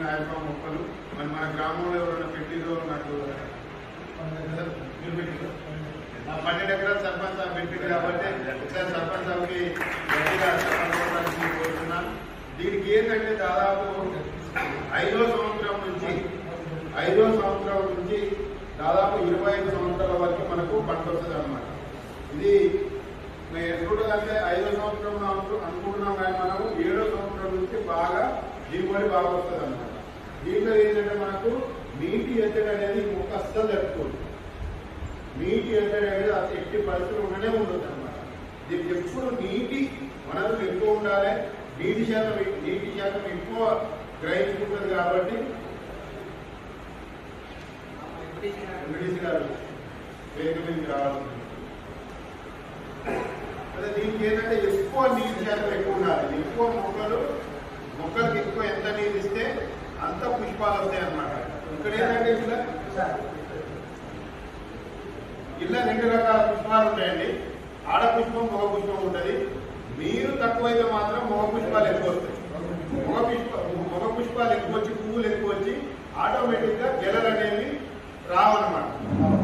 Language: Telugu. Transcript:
మ్యాక్సిమం మొక్కలు మరి మన గ్రామంలో ఎవరైనా పెట్టిదో నాకు మీరు పెట్టిరు 12 ఎకరాలు సర్పంచ్ సాబ్ పెట్టింది కాబట్టి ఒకసారి సర్పంచ్ సాబ్కి గట్టిగా కోరుతున్నాను. దీనికి ఏంటంటే దాదాపు 5వ సంవత్సరం నుంచి దాదాపు 25 సంవత్సరాల వరకు మనకు పంట వస్తుంది అన్నమాట. ఇది మేము ఎప్పుడంటే 5వ సంవత్సరం అనుకుంటున్నాం కానీ మనము 7వ సంవత్సరం నుంచి బాగా దిగుబడి బాగా వస్తుంది అన్నమాట. దీంట్లో ఏంటంటే మనకు నీటి ఎత్తడి అనేది మొక్క అస్సలు జరుపుకోదు. నీటి ఎత్తడి అనేది అసలు ఎట్టి పరిస్థితులు ఉండనే ఉంటుంది అన్నమాట. దీనికి ఎప్పుడు నీటి వనరులు ఎక్కువ ఉండాలి, నీటి శాతం ఎక్కువ గ్రహించుకుంటుంది కాబట్టి ఎంపీటీసీ గారు వేదిక మీదకి రావాల్సింది. అదే దీనికి ఏంటంటే ఎక్కువ నీటి శాతం ఎక్కువ ఉండాలి. ఎక్కువ మొక్కలకు ఎక్కువ ఎంత నీరు ఇస్తే అంత పుష్పాలు వస్తాయి అన్నమాట. ఇక్కడ ఏంటంటే ఇలా 2 రకాల పుష్పాలు ఉంటాయండి. ఆడ పుష్పం మగ పుష్పం ఉంటుంది. నీరు తక్కువైతే మాత్రం మగ పుష్పాలు ఎక్కువ వస్తాయి. మగ పుష్పాలు ఎక్కువ వచ్చి పువ్వులు ఎక్కువ వచ్చి ఆటోమేటిక్గా గెలలు అనేవి రావన్నమాట.